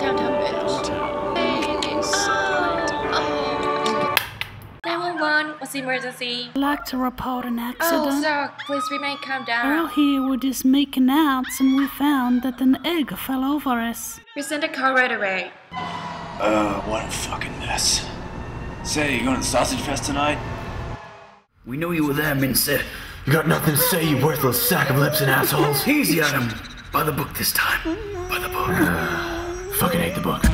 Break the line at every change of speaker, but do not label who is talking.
Downtown bitch. 911, what's the emergency?
I'd like to report an
Oh,
accident.
sir, please remain calm down.
We're here were just making out and we found that an egg fell over us.
We send a car right away.
What a fucking mess. Say, you going to the Sausage Fest tonight?
We knew you were there, Mincy. You got nothing to say, you worthless sack of lips and assholes. Easy on him. By the book this time. By the book. Fucking hate the book.